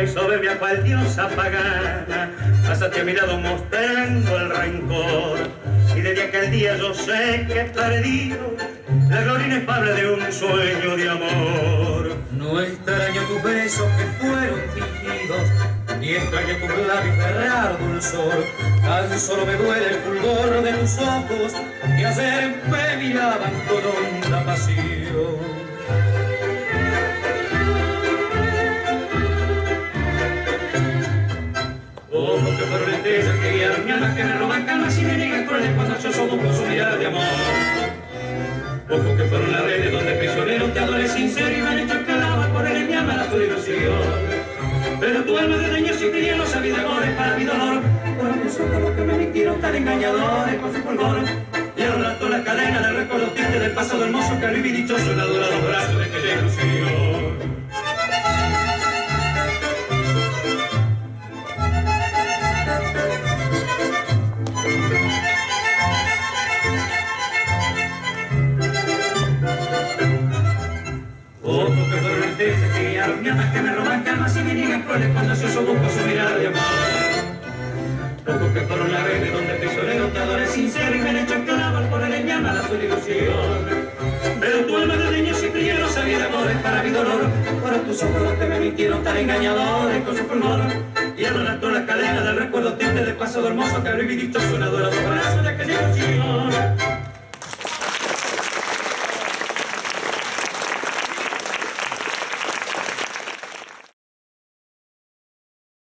y soberbia cual diosa pagana, pásate a mi lado mostrando el rencor. Y desde aquel día yo sé que he perdido la gloria inefable de un sueño de amor. No extraño tus besos que fueron fingidos, ni extraño tus labios de raro dulzor. Tan solo me duele el fulgor de tus ojos que ayer me miraban con honda pasión. Ojos que fueron estrellas que guiaron mi alma, que me roban calmas y me niegan crueles cuando yo soy con su mirada de amor. Ojos que fueron la red donde prisionero te adoré sincero y me han hecho esclava por él en mi alma la tu ilusión. Pero tu alma de niño sin criar no sabía de amores para mi dolor. Por tus ojos los que me mintieron tan engañadores con su fulgor. Y arrastró la cadena del recuerdo triste del pasado hermoso que viví dichoso en adorados brazos de aquella ilusión. Ojos que fueron estrellas que guiaron mi alma, que me roban calmas y me niegan crueles cuando yo busco su mirada de amor. Ojos que fueron la red donde prisionero te adoré sincero y me han hecho esclavo al poner en mi alma la su ilusión. Pero tu alma de niño sin frío no sabía de amores para mi dolor. Fueron tus ojos los que me mintieron tan engañadores con su fulgor. Y arrastró la cadena del recuerdo triste del pasado hermoso que viví dichoso en adorados brazos de aquella ilusión.